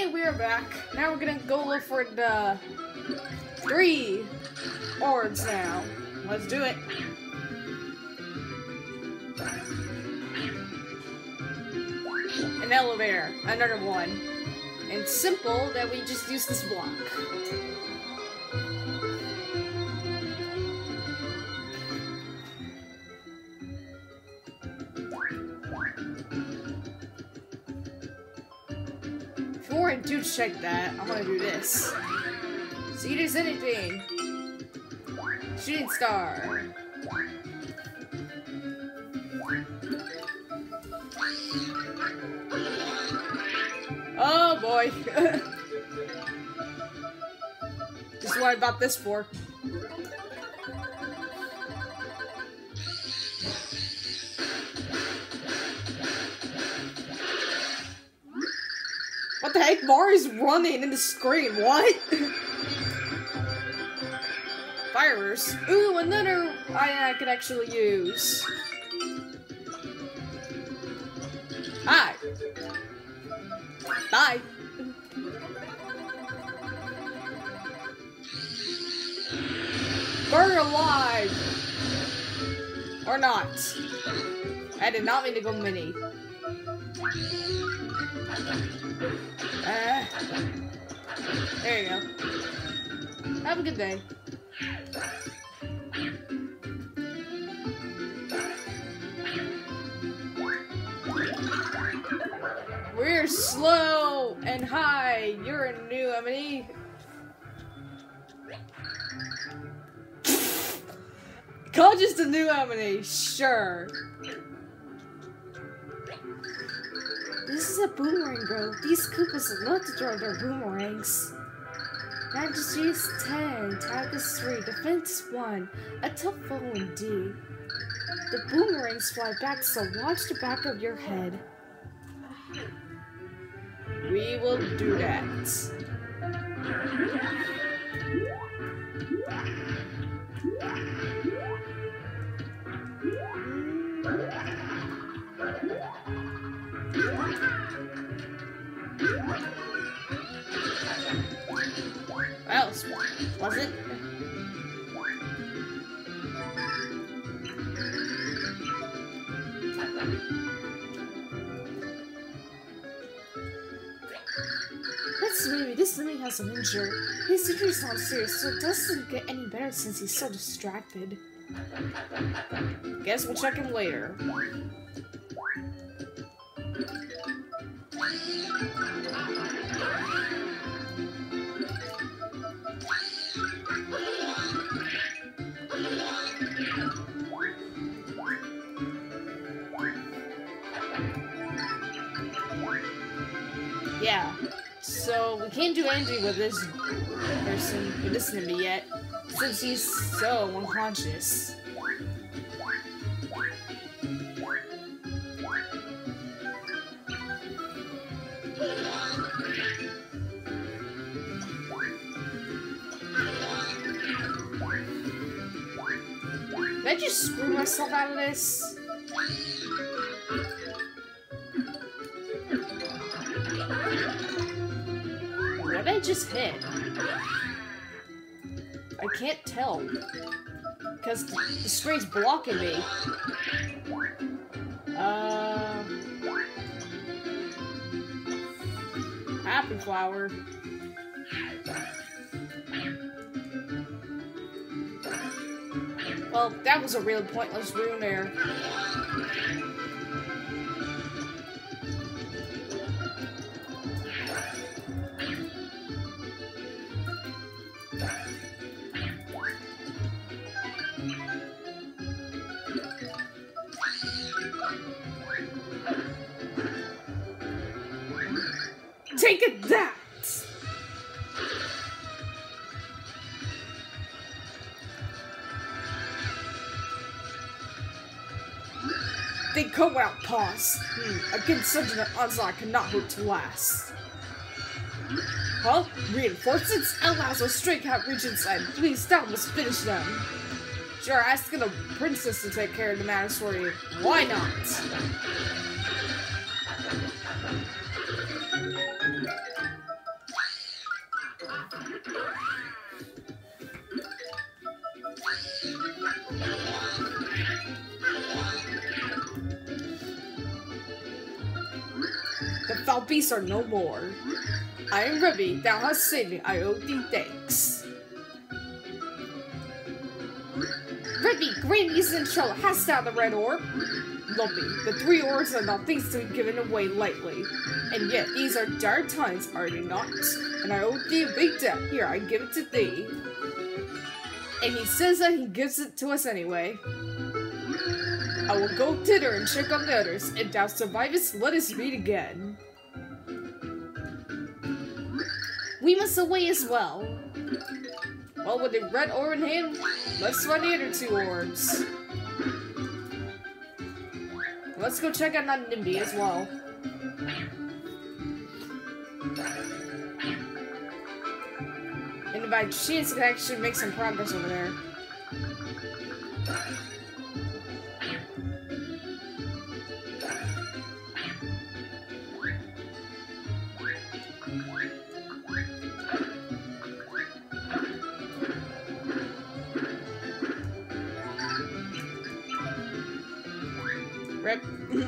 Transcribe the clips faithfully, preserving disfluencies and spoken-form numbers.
we are back. Now we're gonna go look for the three orbs now. Let's do it. An elevator, another one. And simple that we just use this block. Before I do check that, I want to do this. See if there's anything. Shooting star. Oh boy. This is what I bought this for. What the heck? Mario's running in the screen. What? Fires. Ooh, another item I could actually use. Hi. Bye. Burn alive. Or not. I did not mean to go mini. Uh, there you go. Have a good day. We're slow and high. You're a new enemy. Call just a new enemy, sure. This is a boomerang, bro. These Koopas love to throw their boomerangs. Majesty is ten, tag is three, defense one. A tough foe indeed. The boomerangs fly back, so watch the back of your head. We will do that. Well, was it? That's maybe this enemy has an injury. His injury is not serious, so it doesn't get any better since he's so distracted. Guess we'll check him later. Yeah, so we can't do anything with this person, with this enemy yet, since he's so unconscious. Did I just screw myself out of this? What did I just hit? I can't tell. Because the, the screen's blocking me. Uh... Happy flower. Well, that was a real pointless rune there. Take it that! They come out pause. Hmm. Against such an onslaught cannot hope to last. Huh? Reinforcements? Allies will straight out reach inside. Please stop, must finish them. Sure, asking a princess to take care of the matters for you. Why not? wild beasts are no more. I am Ribby, thou hast saved me, I owe thee thanks. Ribby, great news and trouble, hast thou the red orb? Lumpy, the three orbs are not things to be given away lightly. And yet, these are dire times, are they not? And I owe thee a big debt, here, I give it to thee. And he says that he gives it to us anyway. I will go thither and check on the others. If thou survivest, let us meet again. We must away as well. Well, with the red orb in hand, let's find the other two orbs. Let's go check out that Nimby as well. And by chance, we can actually make some progress over there. Rip.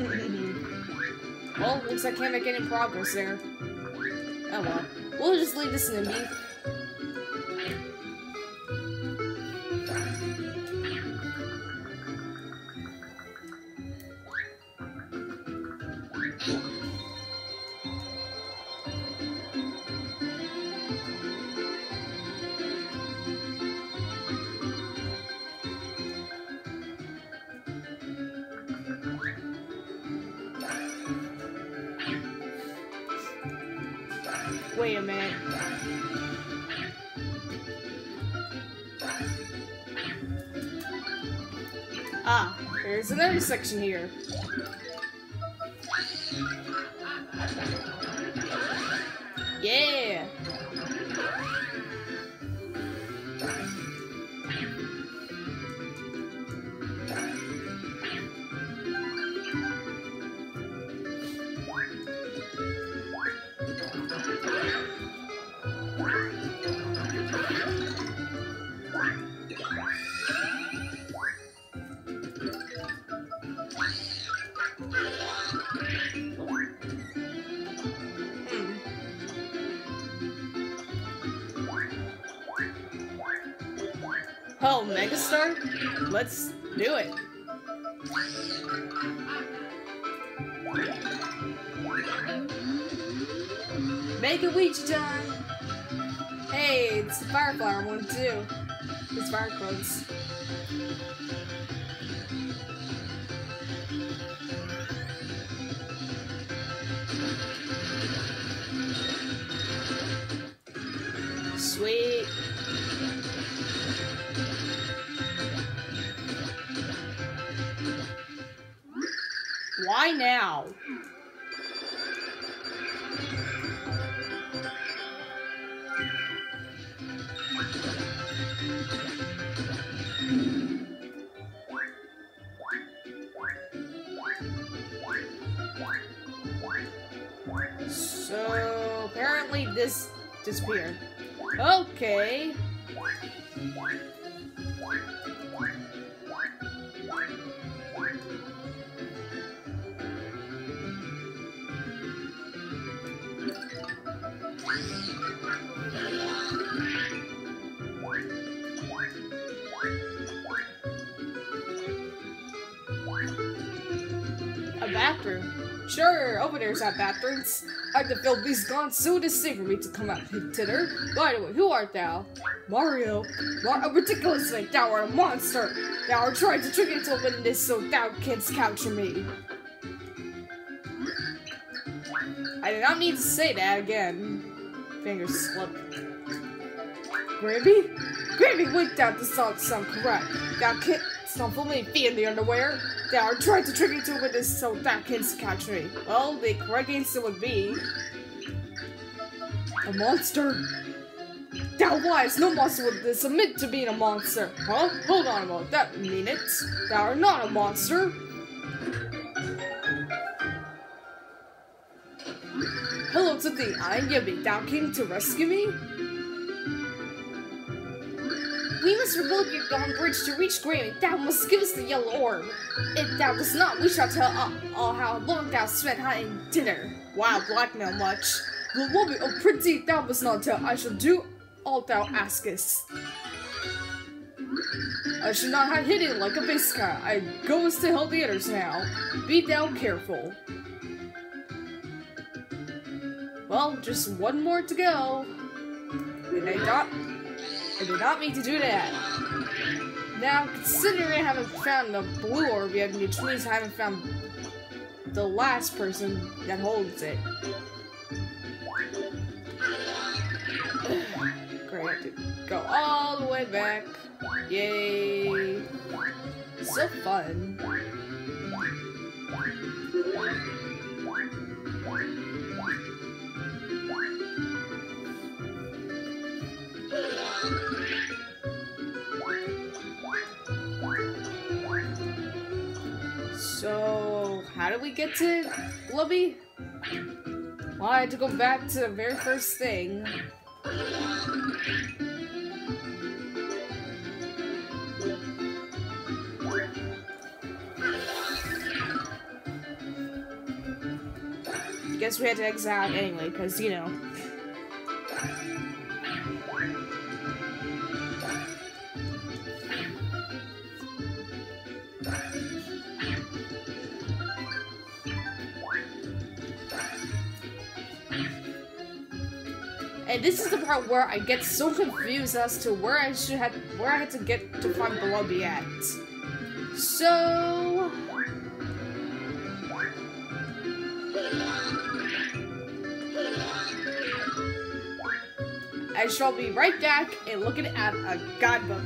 Well, looks like I can't make any progress there. Oh well. We'll just leave this Nimby. Wait a minute. Ah, there's another section here. Yeah! Oh, Megastar? Let's do it. Make a Ouija time! Hey, it's the Fireflower one too. It's Fire Clothes. Sweet. Why now? So apparently this disappeared. Okay. A bathroom. Sure, over there's our bathrooms. I the filthy's gone soon to see for me to come out thither. By the way, who art thou? Mario. Mar a ridiculous thing, thou art a monster. Thou art trying to trick into witness so thou canst capture me. I did not need to say that again. Fingers slip. Gravy? Gravy winked out the salt sound correct. Thou canst not fool me feet in the underwear. Thou art trying to trick into witness so thou canst catch me. Well, the correct answer would be a monster. Thou lies, no monster would submit to being a monster. Huh? Hold on a moment, that mean it. Thou art not a monster. Hello to thee, I am Yibby. Thou came to rescue me? We must rebuild your gone bridge to reach Granny. Thou must give us the yellow orb. If thou dost not, we shall tell all, all how long thou spent hunting dinner. Wow, blackmail much. The woman, oh pretty, thou must not tell. I shall do all thou askest. I should not have hidden like a base cat. I go to help the others now. Be thou careful. Well, just one more to go. And I not, I did not mean to do that. Now, considering I haven't found the blue orb yet, which means I haven't found the last person that holds it. Great, I have to go all the way back. Yay! So fun. So, how did we get to Blubby? Well, I had to go back to the very first thing. Guess we had to exit out anyway, because, you know. And this is the part where I get so confused as to where I should have, where I had to get to find Blubby at. So... I shall be right back and looking at a guidebook.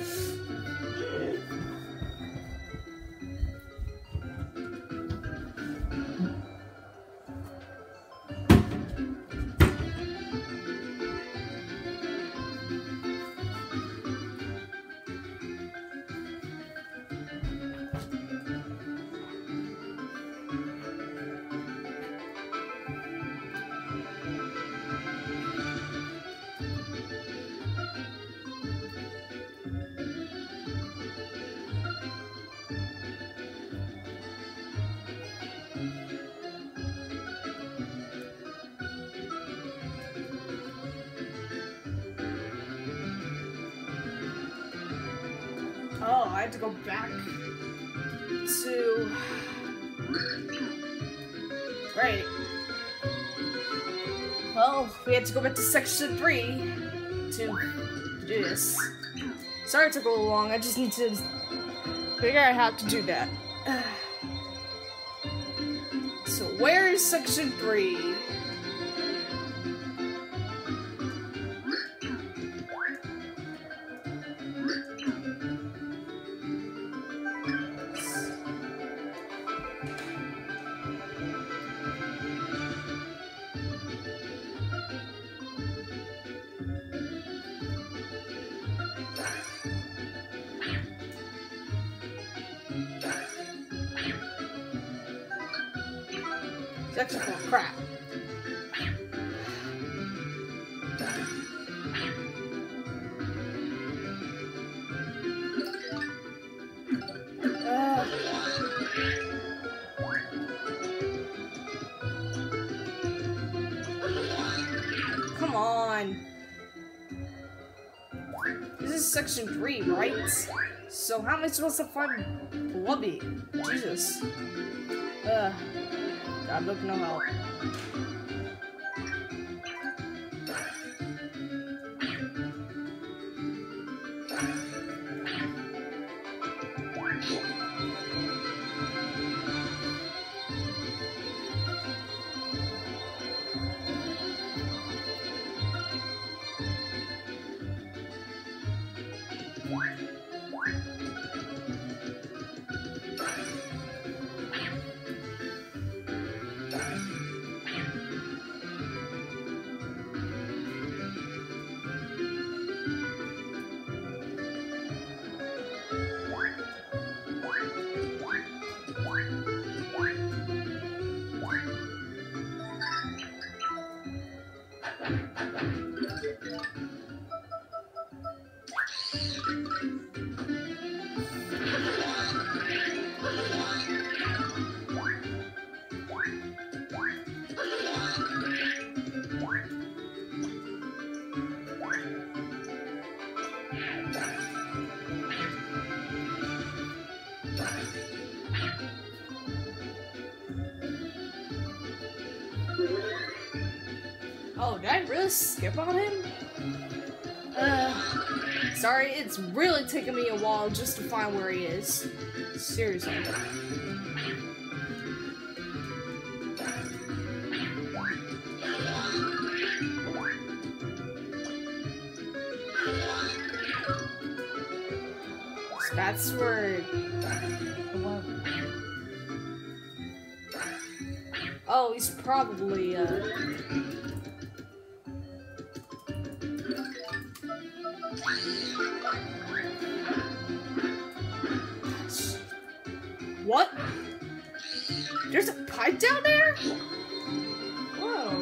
Oh, I have to go back to... Right. Well, we had to go back to section three to do this. Sorry it took a little long, I just need to figure out how to do that. So where is section three? Section four, crap. Uh. Come on. This is section three, right? So how am I supposed to find Blubby? Jesus. Ugh. God, look, no help. Oh, did I really skip on him? Uh, sorry, it's really taken me a while just to find where he is. Seriously. So that's where... Oh, he's probably, uh... What? There's a pipe down there? Whoa.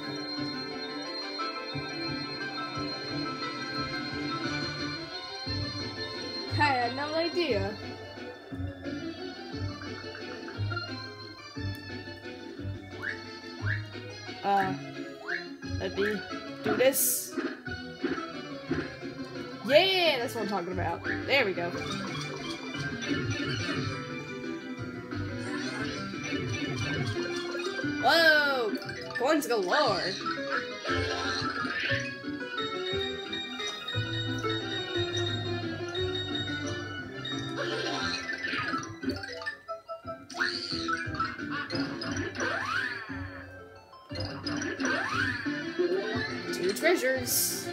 I had no idea. Uh, let me do this. Yeah, that's what I'm talking about. There we go. Whoa! Coins galore! Two treasures!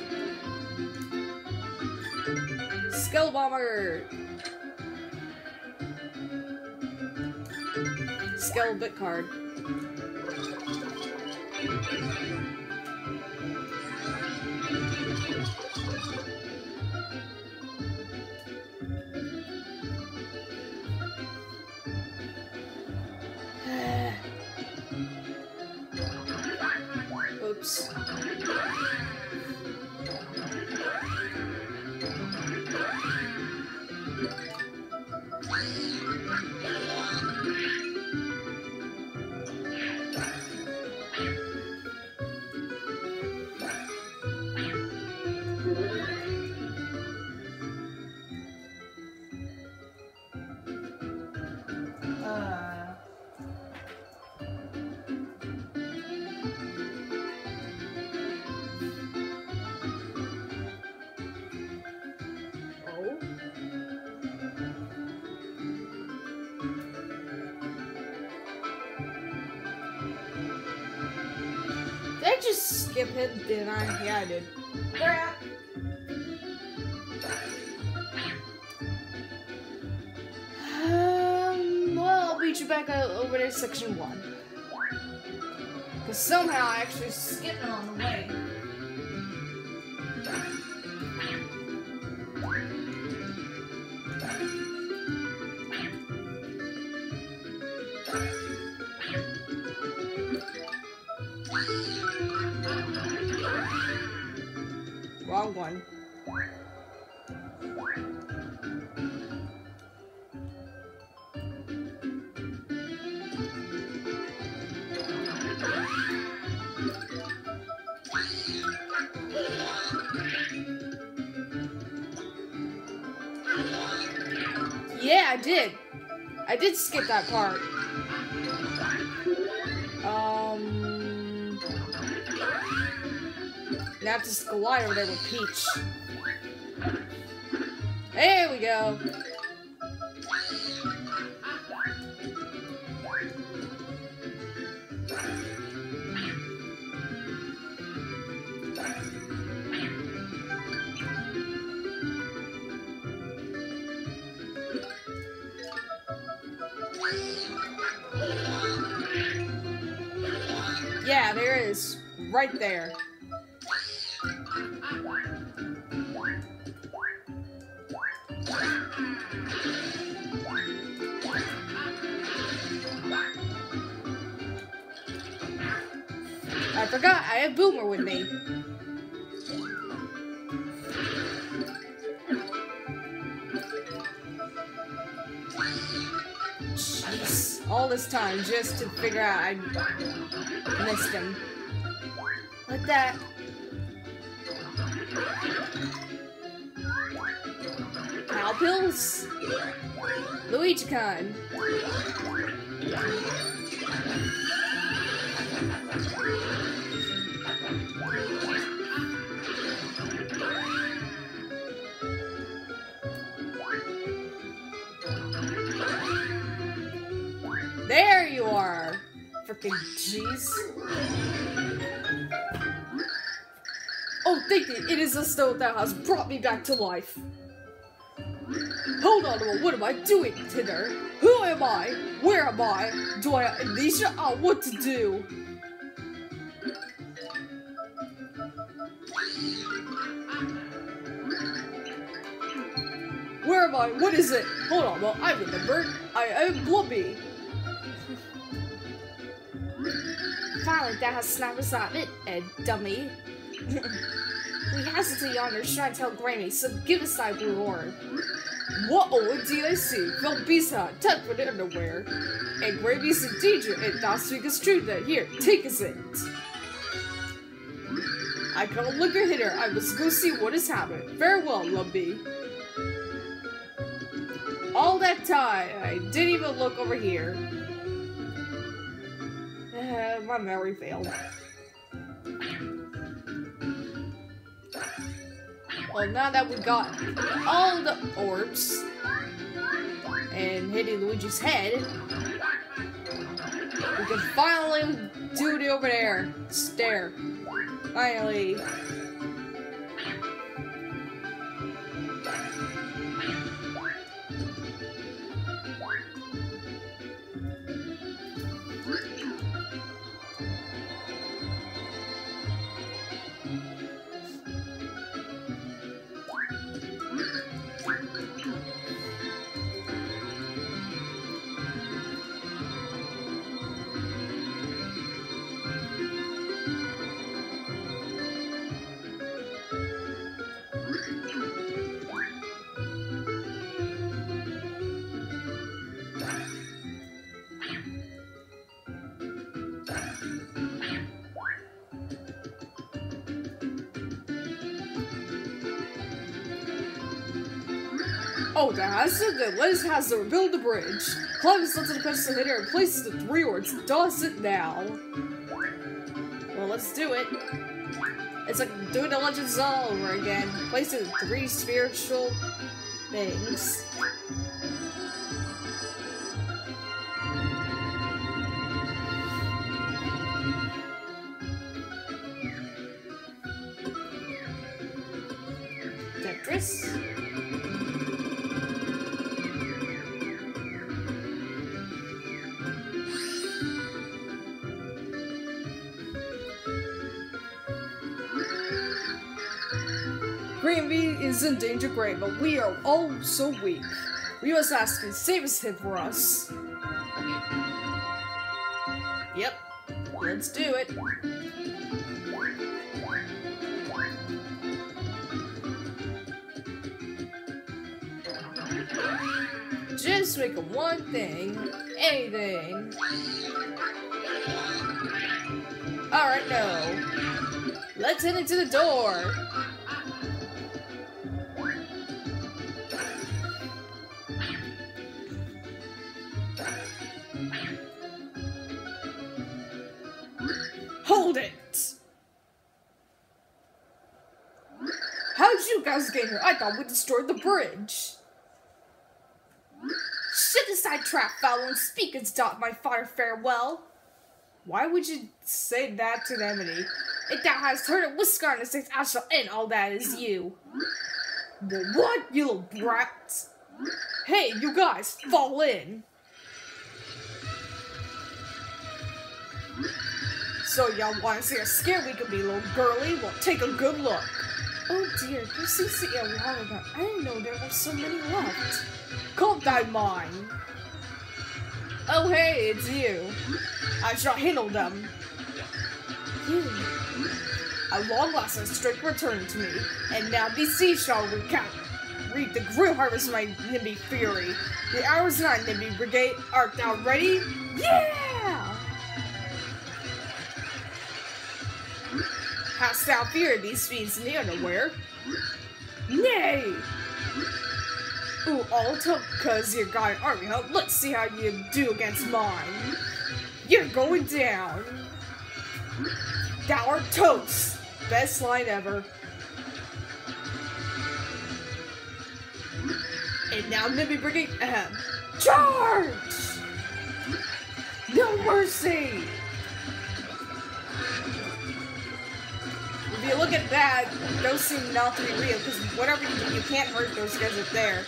Skull Bomber! Skull bit card. Oops. Did I just skip him? Didn't I? Yeah, I did. Crap. Um, well, I'll beat you back uh, over to section one. Because somehow I actually skipped it on the way. Wrong one. Yeah, I did. I did skip that part. Um... Now I have to glide over there with Peach. There we go. Yeah, there it is. Right there. I forgot, I have Boomer with me. Jeez, all this time just to figure out I missed him. Like that. Cowpills? Luigi-Con. freaking jeez. Oh, thank you. It is a stone that has brought me back to life. Hold on a moment. What am I doing, Tinder? Who am I? Where am I? Do I have amnesia? Oh, what to do? Where am I? What is it? Hold on, well, I remember. I am Blubby. Finally, that has snapped us at it, Ed, dummy. We hesitate on our shrine to tell Grammy, so give us that reward. What oh, did I see? Phil Beast hat, tuck for the underwear. And Grammy's in danger, and that's because true that. Here, take us it. I can't look at her. I must go see what has happened. Farewell, Lumpy. All that time, I didn't even look over here. Uh, my memory failed. Well, now that we got all the orbs and hitting Luigi's head, we can finally do it over there. Stare. Finally. Oh, that has it. Then Liz has to rebuild the bridge. Climbs onto the pedestal hitter and places the three orbs. Does it now? Well, let's do it. It's like doing the Legends all over again. Placing three spiritual things. Tetris. Grammy is in danger grave, but we are all so weak. We must ask him, save his him for us. Yep, let's do it. Just make one thing, anything. Alright, no. Let's head into the door. Hold it! How'd you guys get here? I thought we destroyed the bridge. Shit aside, trap foul, and speak and stop my fire farewell. Why would you say that to Nemini? If thou hast heard of Whisker and the six, I shall end all that is you. Well, what, you little brat? Hey, you guys, fall in. So y'all want to see how scared we could be, little girly? Well, take a good look. Oh dear, there seems to be a lot of them. I didn't know there were so many left. Calm thy mind. Oh hey, it's you. I shall handle them. You. At long last, a strength returned to me, and now these seas shall recount. Reap the great harvest of my Nimby fury. The hour's nine, Nimby Brigade. Art thou ready? Yeah! Hast thou feared these fiends in the underwear? Nay! Ooh, all took cause you got an army help. Let's see how you do against mine. You're going down. Thou art toast. Best line ever. And now Nimby Brigade ahem. Charge! No mercy! if you look at that, those seem not to be real, because whatever you do, you can't hurt those guys up there.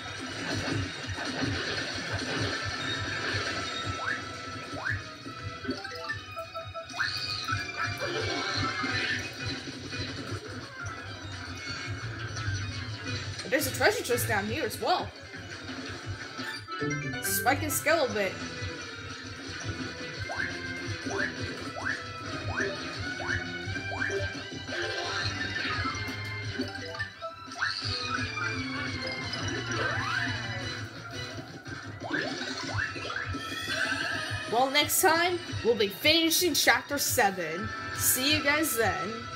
And there's a treasure chest down here as well. Spike and scale a bit. Well, next time, we'll be finishing Chapter seven. See you guys then.